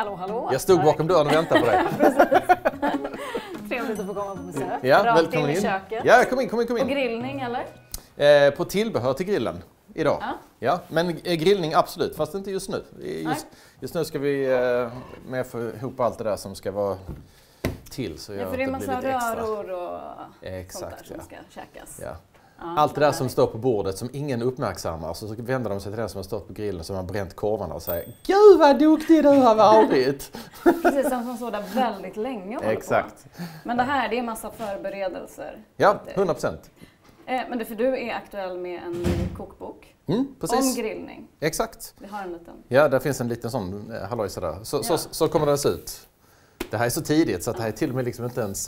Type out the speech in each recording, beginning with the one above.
Hallå, hallå. Jag stod bakom dörren och väntade på dig. Trevligt att få komma på besök. Ja, rakt in i köket. Ja, kom in. Och grillning, eller? På tillbehör till grillen idag. Ja. Ja, men grillning absolut, fast inte just nu. Just nu ska vi med få ihop allt det där som ska vara till. Så Ja, för det är en massa röror och sånt där som ska käkas. Ja. Allt det där som står på bordet som ingen uppmärksammar, så vänder de sig till den som har stått på grillen som har bränt korvarna och säger "Gud vad duktig du har varit!" Precis, som står där väldigt länge och håller Exakt. på. Men det här, det är en massa förberedelser. Ja, 100%. Men det, för du är aktuell med en ny kokbok precis. om grillning. Exakt. Vi har en liten. Ja, där finns en liten sån halloj sådär. Så kommer den se ut. Det här är så tidigt så att det här är till och med liksom inte ens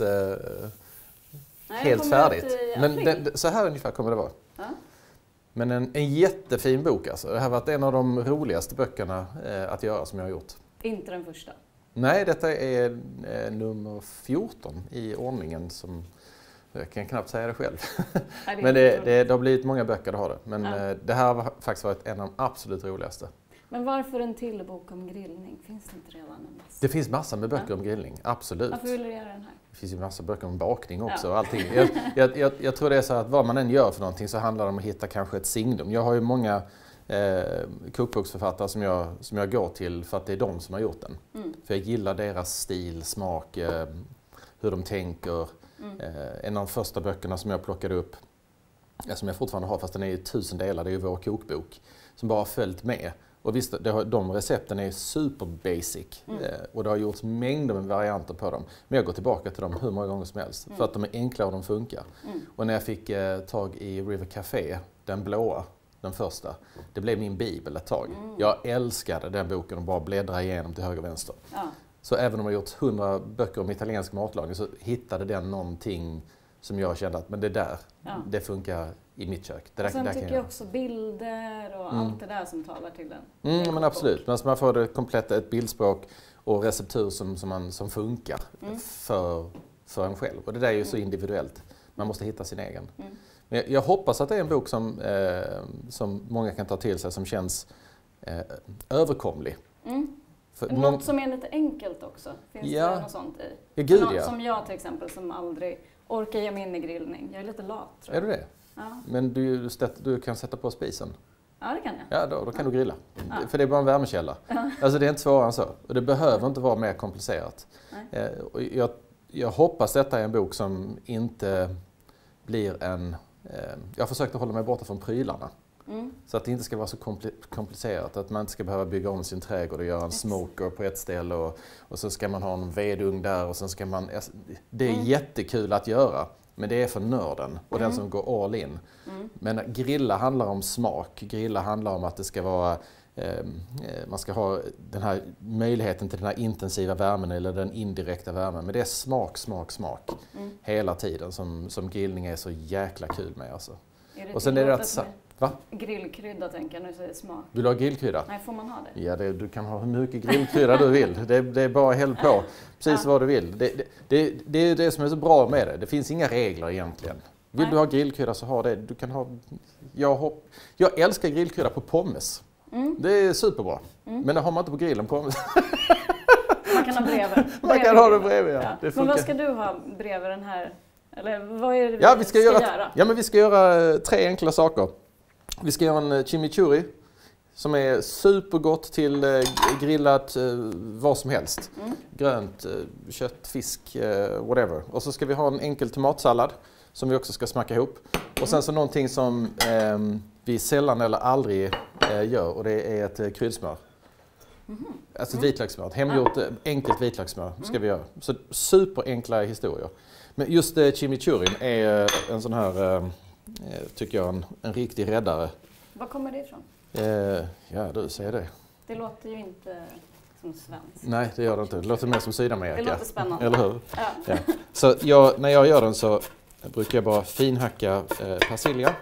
helt färdigt. Men så här ungefär kommer det vara. Ja. Men en jättefin bok alltså. Det här har varit en av de roligaste böckerna att göra som jag har gjort. Inte den första? Nej, detta är nummer 14 i ordningen som... Jag kan knappt säga det själv. Nej, men det har blivit många böcker, det har det. Men det här har faktiskt varit en av de absolut roligaste. Men varför en till bok om grillning? Finns det inte redan en massa? Det finns massor med böcker om grillning, absolut. Varför vill du göra den här? Det finns ju massor av böcker om bakning också och allting. Jag tror det är så att vad man än gör för någonting så handlar det om att hitta kanske ett signum. Jag har ju många kokboksförfattare som jag går till för att det är de som har gjort den. För jag gillar deras stil, smak, hur de tänker. En av de första böckerna som jag plockade upp, som jag fortfarande har fast den är i 1000 delar, det är ju vår kokbok, som bara har följt med. Och visst, de recepten är super basic och det har gjorts mängder med varianter på dem. Men jag går tillbaka till dem hur många gånger som helst för att de är enkla och de funkar. Och när jag fick tag i River Café, den blåa, den första, det blev min bibel ett tag. Jag älskade den boken och bara bläddra igenom till höger och vänster. Ja. Så även om jag gjort 100 böcker om italiensk matlagning så hittade den någonting som jag kände att men det där, det funkar i mitt kök. Det där, sen där tycker kan jag också bilder och allt det där som talar till den. Men absolut, men man får det komplett ett bildspråk och receptur som funkar för en själv. Och det där är ju så individuellt. Man måste hitta sin egen. Men jag hoppas att det är en bok som många kan ta till sig som känns överkomlig. Något som är lite enkelt också. Finns det något sånt i? Ja, gud, Som jag till exempel som aldrig orkar ge mig in i grillning. Jag är lite lat, tror jag. Är du det? Ja. Men du kan sätta på spisen? Ja, det kan jag. Ja, då kan du grilla. För det är bara en värmekälla. Alltså det är inte svårare än så. Och det behöver inte vara mer komplicerat. Och jag hoppas detta är en bok som inte blir en... Jag har försökt att hålla mig borta från prylarna. Så att det inte ska vara så komplicerat. Att man inte ska behöva bygga om sin trädgård och göra en smoker på ett ställe. Och så ska man ha en vedugn där. Och sen ska man... Det är jättekul att göra. Men det är för nörden och den som går all in. Men grilla handlar om smak. Grilla handlar om att det ska vara... man ska ha den här möjligheten till den här intensiva värmen eller den indirekta värmen. Men det är smak. Hela tiden som grillning är så jäkla kul med. Alltså. Och sen är det att... Va? Grillkrydda tänker jag när du säger smak. Vill du ha grillkrydda? Nej, får man ha det? Ja, du kan ha hur mycket grillkrydda du vill. Det är bara häll på. Precis vad du vill. Det är det som är så bra med det. Det finns inga regler egentligen. Vill du ha grillkrydda så ha det. Du kan ha... Jag älskar grillkrydda på pommes. Det är superbra. Men det har man inte på grillen pommes. Man kan ha bredvid. Man kan ha det bredvid, ja. Men vad ska du ha bredvid den här? Eller vad är det vi ska göra? Ja, men vi ska göra 3 enkla saker. Vi ska göra en chimichurri som är supergott till grillat vad som helst. Grönt, kött, fisk, whatever. Och så ska vi ha en enkel tomatsallad som vi också ska smacka ihop. Och sen så någonting som vi sällan eller aldrig gör och det är ett kryddsmör. Alltså vitlökssmör. Hemgjort enkelt vitlökssmör ska vi göra. Så superenkla historier. Men just chimichurrin är en sån här, tycker jag, en riktig räddare. Var kommer det ifrån? Ja, du säger det. Det låter ju inte som svenskt. Nej, det gör det inte. Det låter mer som Sydamerika. Det låter spännande. Eller hur? Ja. Så när jag gör den så brukar jag bara finhacka persilja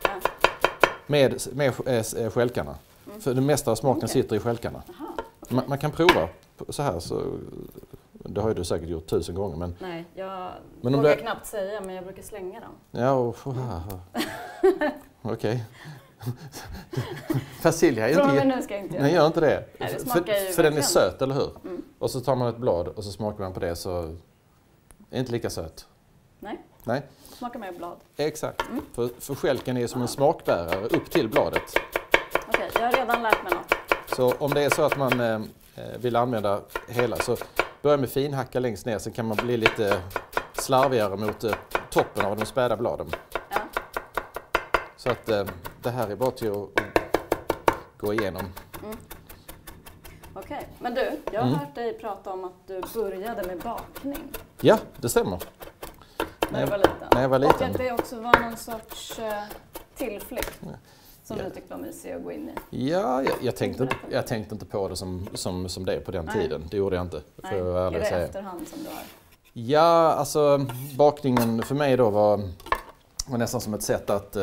med skälkarna. För det mesta av smaken sitter i skälkarna. Man kan prova så här. Så, det har ju du säkert gjort 1000 gånger. Men, nej, jag vågar knappt säga, men jag brukar slänga dem. Ja, okej. Persilja är inte... Nu ska jag inte göra. Nej, gör inte det. Nej, det för den är söt, eller hur? Mm. Och så tar man ett blad och så smakar man på det, så är det inte lika sött. Nej. Smakar mer blad. Exakt. För skälken är som en smakbärare upp till bladet. Okej, jag har redan lärt mig något. Så om det är så att man vill använda hela, så börja med finhacka längst ner, så kan man bli lite slarvigare mot toppen av de späda bladen. Ja. Så att det här är bara till att gå igenom. Okej, men du, jag har hört dig prata om att du började med bakning. Ja, det stämmer. När du var liten. Och att det också var någon sorts tillflykt som du tyckte var mysig att gå in i. Ja, jag tänkte inte på det som det på den tiden. Det gjorde jag inte. Är det efterhand som du har? Ja, alltså bakningen för mig då var nästan som ett sätt att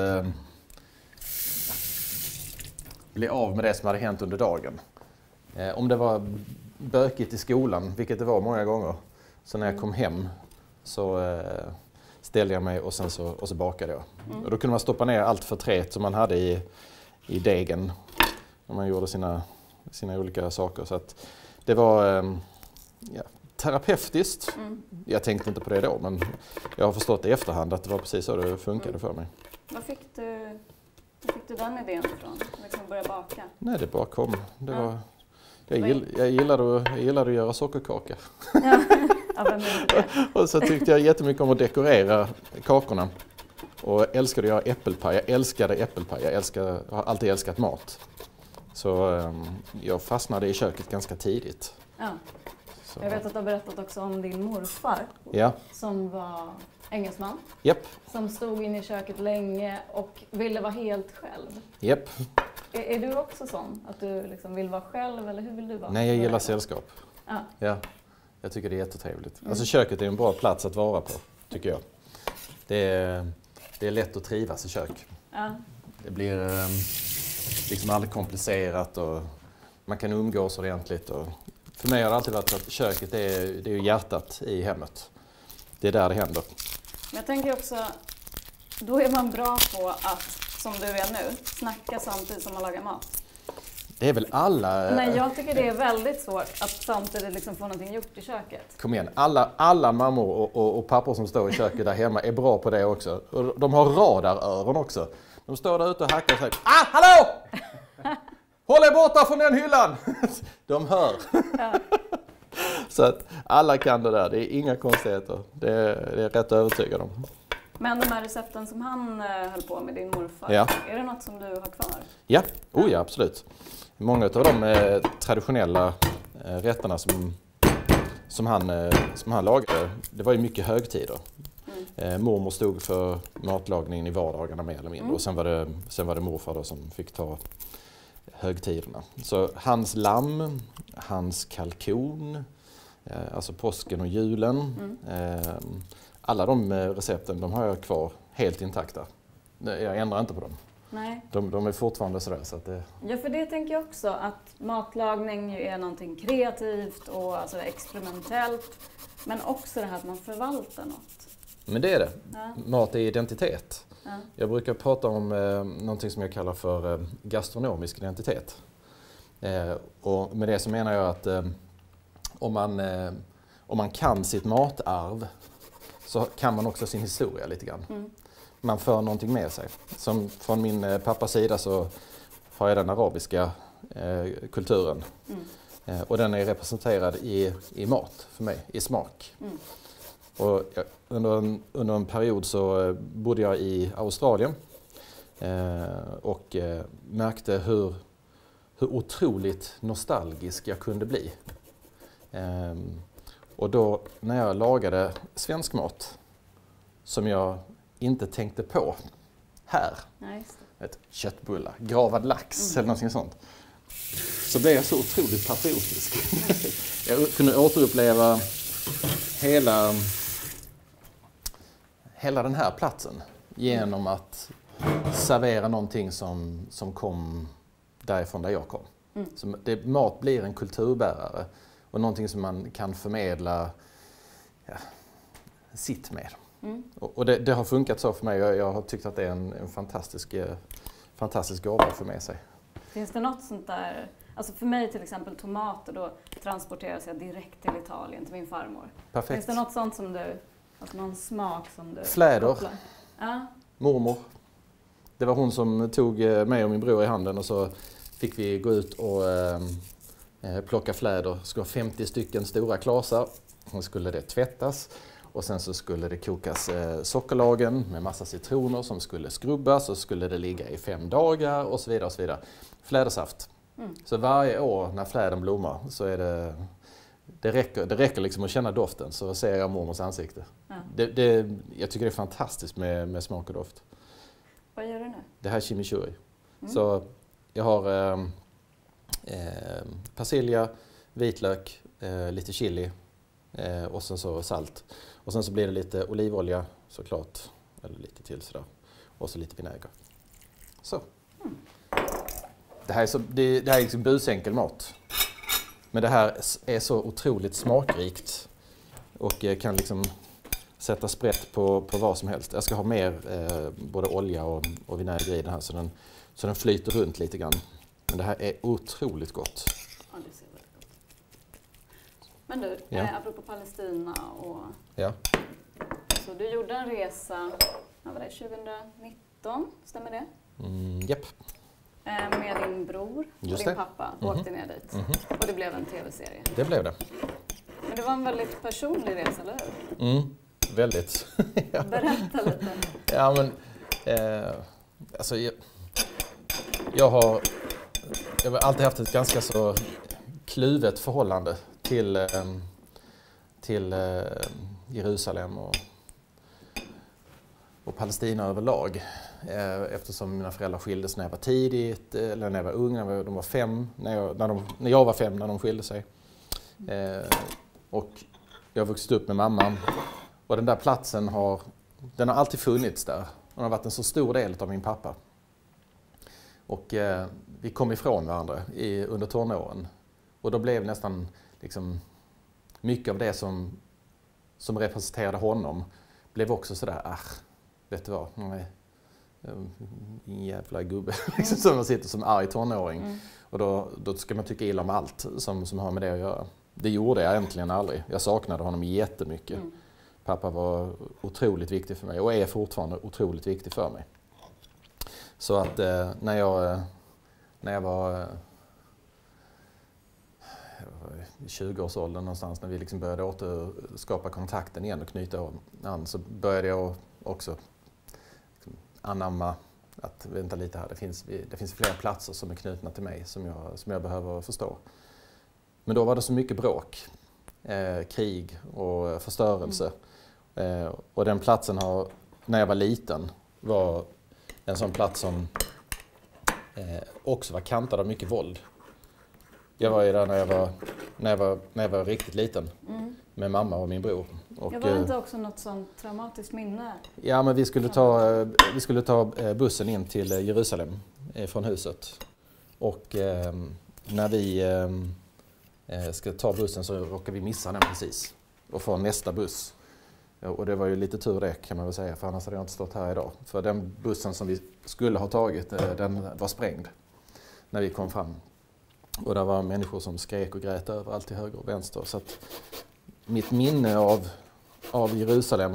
bli av med det som hade hänt under dagen. Om det var bökigt i skolan, vilket det var många gånger, så när jag kom hem så ställde jag mig och så bakade jag. Och då kunde man stoppa ner allt förtret som man hade i degen när man gjorde sina olika saker. Så att det var terapeutiskt. Jag tänkte inte på det då, men jag har förstått i efterhand att det var precis så det funkade för mig. Vad fick du den idén ifrån? Liksom börja baka? Nej, det bara kom. Det var... Jag gillade att göra sockerkaka. Ja, vem är det? Och så tyckte jag jättemycket om att dekorera kakorna. Och älskade att göra äppelpaj. Jag älskade äppelpaj. Jag har alltid älskat mat. Så jag fastnade i köket ganska tidigt. Ja. Så. Jag vet att du har berättat också om din morfar. Ja. Som var engelsman. Japp. Som stod inne i köket länge och ville vara helt själv. Japp. Är du också sån? Att du liksom vill vara själv, eller hur vill du vara? Nej, jag gillar sällskap. Ja. Jag tycker det är jättetrevligt. Alltså köket är en bra plats att vara på, tycker jag. Det är lätt att trivas i kök. Ja. Det blir liksom aldrig komplicerat och man kan umgås ordentligt. Och för mig har det alltid varit att köket det är ju hjärtat i hemmet. Det är där det händer. Men jag tänker också, då är man bra på att, som du är nu, snacka samtidigt som man lagar mat. Det är väl alla... Nej, jag tycker det är väldigt svårt att samtidigt liksom få någonting gjort i köket. Kom igen, alla mammor och pappor som står i köket där hemma är bra på det också. Och de har radaröron också. De står där ute och hackar och säger hallå! Håll er borta från den hyllan! De hör. Ja. Så att alla kan det där, det är inga konstigheter. Det är rätt övertygad om. Men de här recepten som han höll på med, din morfar, är det något som du har kvar? Ja, ja absolut. Många av de traditionella rätterna som han lagade, det var ju mycket högtider. Mormor stod för matlagningen i vardagarna mer eller mindre och sen var det morfar då som fick ta högtiderna. Så hans lamm, hans kalkon, alltså påsken och julen, alla de recepten de har jag kvar helt intakta. Jag ändrar inte på dem. Nej. De är fortfarande sådär. Så att det... Ja, för det tänker jag också, att matlagning är någonting kreativt och alltså experimentellt. Men också det här att man förvaltar något. Men det är det. Ja. Mat är identitet. Ja. Jag brukar prata om någonting som jag kallar för gastronomisk identitet. Och med det så menar jag att om man kan sitt matarv så kan man också sin historia lite grann. Man för någonting med sig. Som från min pappas sida så har jag den arabiska kulturen. Och den är representerad i mat för mig, i smak. Och under en period så bodde jag i Australien och märkte hur otroligt nostalgisk jag kunde bli. Och då när jag lagade svensk mat som jag inte tänkte på här, köttbullar, gravad lax eller något sånt, så blev jag så otroligt patriotisk. Jag kunde återuppleva hela den här platsen genom att servera någonting som kom därifrån där jag kom. Så mat blir en kulturbärare och någonting som man kan förmedla sitt med. Och det har funkat så för mig. Jag har tyckt att det är en fantastisk gåva att få med sig. Finns det något sånt där, alltså för mig till exempel tomater, då transporteras jag direkt till Italien, till min farmor. Perfekt. Finns det något sånt som du, alltså någon smak som du Fläder. kopplar? Ja. Mormor. Det var hon som tog mig och min bror i handen och så fick vi gå ut och plocka fläder. Det skulle vara 50 stycken stora klasar. Sen skulle det tvättas och sen så skulle det kokas sockerlagen med massa citroner som skulle skrubbas och skulle det ligga i 5 dagar och så vidare och så vidare. Flädersaft. Så varje år när fläden blommar så är det räcker liksom att känna doften så ser jag mormors ansikte. Ja. Jag tycker det är fantastiskt med smak och doft. Vad gör du nu? Det här är chimichurri. Så jag har persilja, vitlök, lite chili och sen så salt. Och sen så blir det lite olivolja såklart, eller lite till sådär. Och så lite vinäger. Så. Det här är liksom busenkel mat. Men det här är så otroligt smakrikt och kan liksom sätta sprätt på vad som helst. Jag ska ha mer både olja och vinäger i den här så den flyter runt lite grann. Men det här är otroligt gott. Ja, det ser väldigt gott. Men du, apropå Palestina och... Ja. Så du gjorde en resa, vad var det, 2019, stämmer det? Japp. Med din bror och din pappa åkte ner dit. Och det blev en tv-serie. Det blev det. Men det var en väldigt personlig resa, eller hur? Väldigt. Ja. Berätta lite. Ja, men alltså jag har alltid haft ett ganska så kluvet förhållande till Jerusalem och Palestina överlag. Eftersom mina föräldrar skildes när jag var tidigt, eller när jag var ung, de var 5, när jag var 5 när de skilde sig. Och jag har vuxit upp med mamma. Och den där platsen har alltid funnits där. Den har varit en så stor del av min pappa. Och vi kom ifrån varandra under tonåren. Och då blev nästan liksom, mycket av det som representerade honom blev också sådär, vet du vad, en jävla gubbe liksom, som sitter som arg tonåring. Och då ska man tycka illa om allt som har med det att göra. Det gjorde jag egentligen aldrig. Jag saknade honom jättemycket. Pappa var otroligt viktig för mig och är fortfarande otroligt viktig för mig. Så att när jag var i 20-årsåldern någonstans, när vi liksom började återskapa kontakten igen och knyta an, så började jag också liksom anamma att vänta lite här, det finns fler platser som är knutna till mig som jag behöver förstå. Men då var det så mycket bråk, krig och förstörelse. Och den platsen när jag var liten, var en sån plats som också var kantad av mycket våld. Jag var ju där när jag var riktigt liten med mamma och min bror. Och, var det inte också något sånt traumatiskt minne? Ja, men vi skulle ta bussen in till Jerusalem från huset. Och när vi ska ta bussen så råkar vi missa den precis och få nästa buss. Och det var ju lite tur det, kan man väl säga, för annars hade jag inte stått här idag. För den bussen som vi skulle ha tagit, den var sprängd när vi kom fram. Och det var människor som skrek och grät överallt till höger och vänster. Så att mitt minne av Jerusalem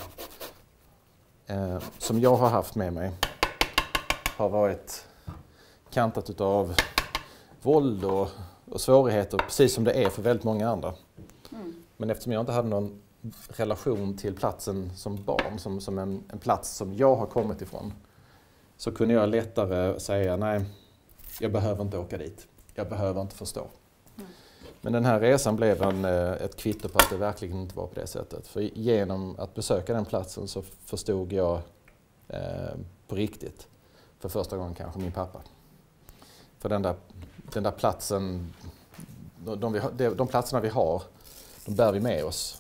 som jag har haft med mig har varit kantat utav våld och svårigheter, precis som det är för väldigt många andra. Men eftersom jag inte hade någon relation till platsen som barn, som en plats som jag har kommit ifrån, så kunde jag lättare säga nej, jag behöver inte åka dit. Jag behöver inte förstå. Men den här resan blev ett kvitto på att det verkligen inte var på det sättet. För genom att besöka den platsen så förstod jag på riktigt, för första gången kanske, min pappa. För den där platsen, de platserna vi har, de bär vi med oss.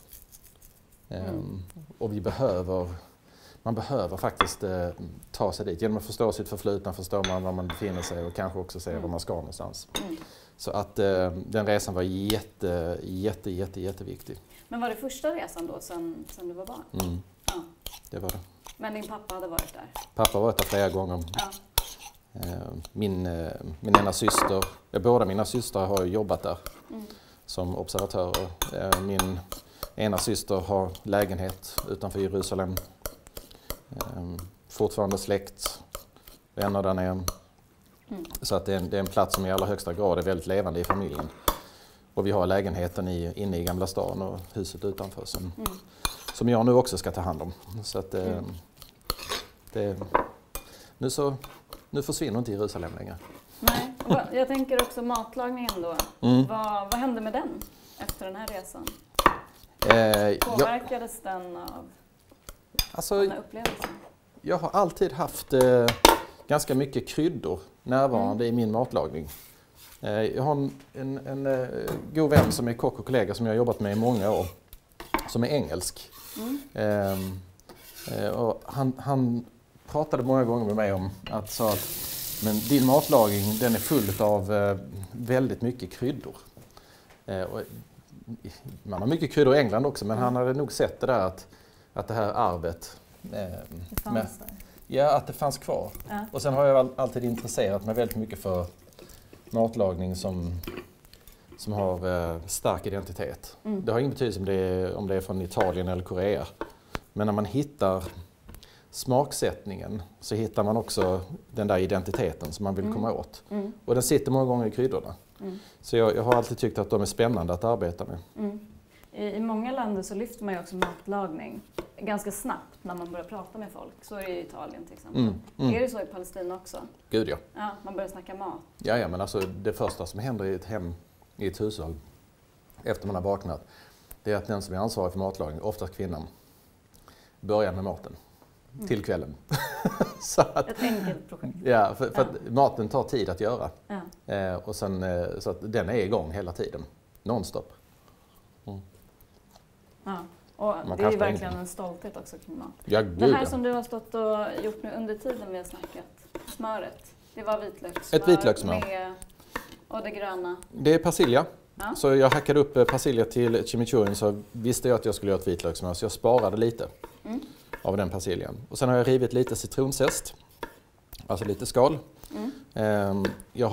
Och man behöver faktiskt ta sig dit. Genom att förstå sitt förflutna förstår man var man befinner sig och kanske också se var man ska någonstans. Så att den resan var jätteviktig. Men var det första resan då sen du var barn? Ja. Det var det. Men din pappa hade varit där? Pappa har varit där flera gånger. Ja. Min ena syster, båda mina systrar har jobbat där som observatörer. Min ena syster har lägenhet utanför Jerusalem. Fortfarande släkt, vänner där nere. Så att det är en plats som i allra högsta grad är väldigt levande i familjen. Och vi har lägenheten inne i Gamla stan och huset utanför som jag nu också ska ta hand om. Så att nu försvinner inte Jerusalem längre. Nej, jag tänker också matlagningen då. Vad hände med den efter den här resan? Påverkades den av den här upplevelsen? Jag har alltid haft ganska mycket kryddor närvarande i min matlagning. Jag har en god vän som är kock och kollega som jag har jobbat med i många år, som är engelsk. Och han pratade många gånger med mig om att men din matlagning, den är full av väldigt mycket kryddor. Och man har mycket kryddor i England också, men han hade nog sett det där att det här arvet att det fanns kvar. Ja. Och sen har jag alltid intresserat mig väldigt mycket för matlagning som har stark identitet. Det har ingen betydelse om det är från Italien eller Korea. Men när man hittar smaksättningen så hittar man också den där identiteten som man vill komma åt. Och den sitter många gånger i kryddorna. Så jag har alltid tyckt att de är spännande att arbeta med. I många länder så lyfter man ju också matlagning ganska snabbt när man börjar prata med folk. Så är det i Italien till exempel. Är det så i Palestina också? Gud ja. Ja, man börjar snacka mat. Ja, men alltså det första som händer i ett hem, i ett hushåll, efter man har vaknat, det är att den som är ansvarig för matlagning, oftast kvinnan, börjar med maten. Till kvällen. Så att, ett enkelt projekt. Ja, för att maten tar tid att göra. Ja. Och sen, så att den är igång hela tiden. Nonstop. Ja, och det är ju verkligen en stolthet också kring mat. Ja, det här som du har stått och gjort nu under tiden vi har snackat, smöret, det var vitlökssmör. Ett vitlökssmör. Och det gröna. Det är persilja. Ja. Så jag hackade upp persilja till chimichurin, så visste jag att jag skulle göra ett vitlökssmör, så jag sparade lite av den persiljan. Och sen har jag rivit lite citronzest, alltså lite skal. Jag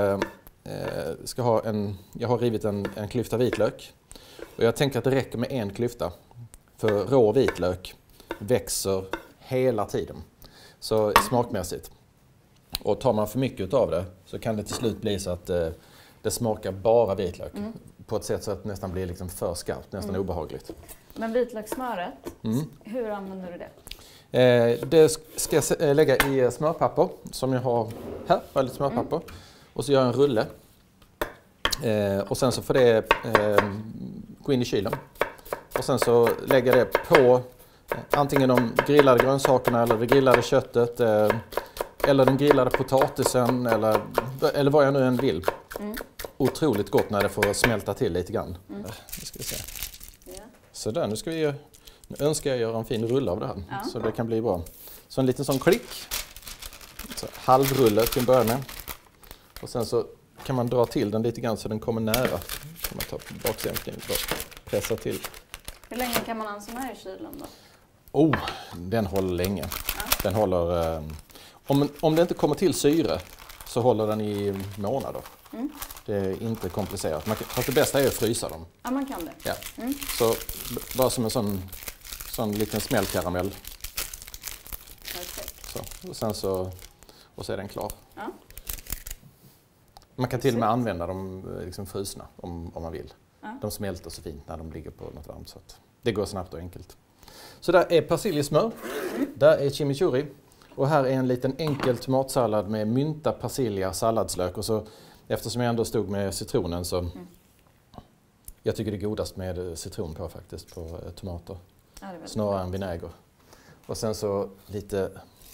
har rivit en klyfta vitlök. Och jag tänker att det räcker med en klyfta. För rå vitlök växer hela tiden. Så smakmässigt. Och tar man för mycket av det så kan det till slut bli så att det smakar bara vitlök. På ett sätt så att det nästan blir liksom för skarpt, nästan obehagligt. Men vitlökssmöret, hur använder du det? Det ska jag lägga i smörpapper som jag har här. Har lite smörpapper. Och så gör jag en rulle. Och sen så får det gå in i kylen. Och sen så lägger jag det på antingen de grillade grönsakerna eller det grillade köttet eller den grillade potatisen eller vad jag nu än vill. Otroligt gott när det får smälta till lite grann. Nu ska vi se. Så där, nu önskar jag göra en fin rulle av det här så det kan bli bra. Så en liten sån klick. Så halvrulle till att börja med. Och sen så kan man dra till den lite grann så den kommer nära. Kan man ta baksänkningen och pressa till. Hur länge kan man ha en sån här i kylen då? Den håller länge. Den håller, om det inte kommer till syre så håller den i månader. Det är inte komplicerat. Fast det bästa är att frysa dem. Ja, man kan det. Ja. Så bara som en sån liten smällkaramell. Perfekt. Så. Och sen så är den klar. Ja. Man kan till och med använda dem liksom frusna om man vill. De smälter så fint när de ligger på något varmt. Så att det går snabbt och enkelt. Så där är persiljesmör. Där är chimichurri. Och här är en liten enkel tomatsallad med mynta, persilja, salladslök. Och så, eftersom jag ändå stod med citronen så... Jag tycker det är godast med citron på faktiskt, på tomater. Snarare än vinäger. Och sen så lite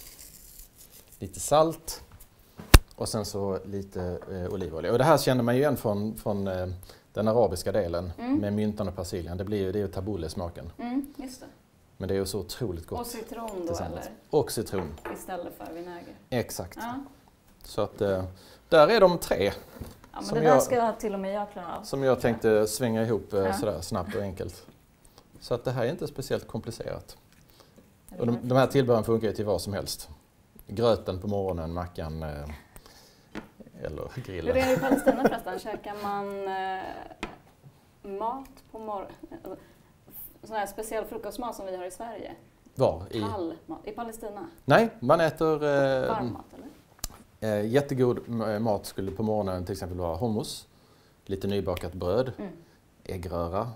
salt. Och sen så lite olivolja. Och det här känner man ju igen från den arabiska delen med myntan och persiljan. Det är ju tabbouleh-smaken. Just det. Men det är ju så otroligt gott. Och citron då eller? Och citron. Istället för vinäger. Exakt. Ja. Så att där är de 3. Ja, men det där ska till och med jag klara av. Som jag tänkte svänga ihop sådär snabbt och enkelt. Så att det här är inte speciellt komplicerat. Och de här tillbehören funkar ju till vad som helst. gröten på morgonen, mackan eller grillen. Hur är det i Palestina förresten? Käkar man mat på morgonen? Sån här speciell frukostmat som vi har i Sverige? Var? Kall mat. I Palestina? Nej, man äter varm mat eller? Jättegod mat skulle på morgonen till exempel vara hummus, lite nybakat bröd, äggröra,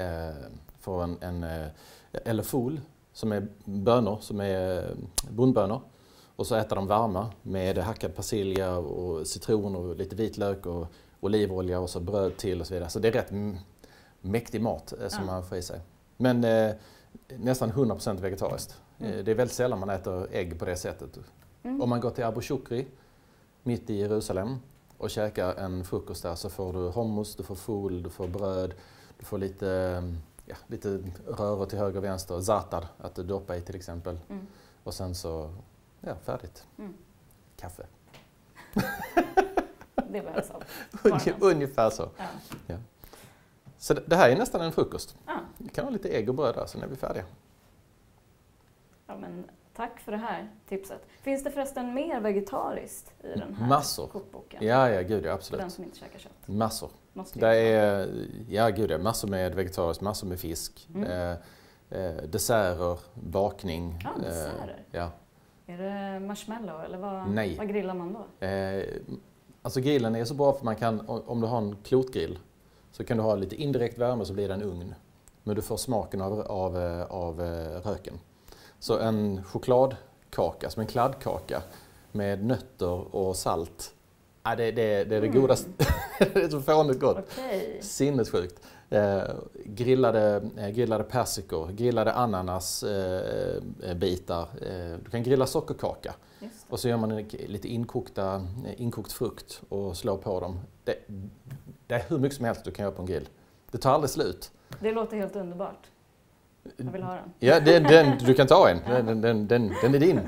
eller fol som är bönor, som är bondbönor. Och så äter de varma med hackad persilja och citron och lite vitlök och olivolja och så bröd till och så vidare. Så det är rätt mäktig mat som man får i sig. Men nästan 100% vegetariskt. Det är väldigt sällan man äter ägg på det sättet. Om man går till Abu Shukri mitt i Jerusalem och käkar en frukost där så får du hummus, du får fol, du får bröd, du får lite röror till höger och vänster, zatar att du doppar i till exempel. Och sen så, färdigt. Kaffe. Det behövs av. Ungefär så. Ja. Så det här är nästan en frukost. Vi kan ha lite ägg och bröd där, sen är vi färdiga. Ja, men tack för det här tipset. Finns det förresten mer vegetariskt i den här kokboken? Ja, gud, ja, absolut. För den som inte käkar kött? Massor. Det är, massor med vegetariskt, massor med fisk. Desserter, bakning. Ja, desserter. Ja. Är det marshmallow eller Nej. Vad grillar man då? Alltså grillen är så bra för man kan, om du har en klotgrill så kan du ha lite indirekt värme så blir det en ugn. Men du får smaken av röken. Så en chokladkaka, som en kladdkaka med nötter och salt. Det är det godaste. Det är så fånigt gott. Okay. Sinnessjukt. Grillade persikor, grillade ananasbitar. Du kan grilla sockerkaka. Och så gör man lite inkokt frukt och slår på dem. Det är hur mycket som helst du kan göra på en grill. Det tar aldrig slut. Det låter helt underbart. Jag vill ha den. Ja, du kan ta en. Den är din.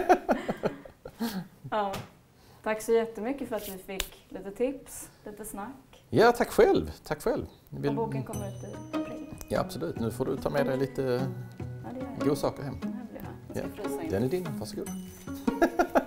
Ja. Tack så jättemycket för att vi fick lite tips, lite snack. Ja, tack själv. Och boken kommer ut i april. Ja, absolut. Nu får du ta med dig lite godsaker hem. Den är din, varsågod.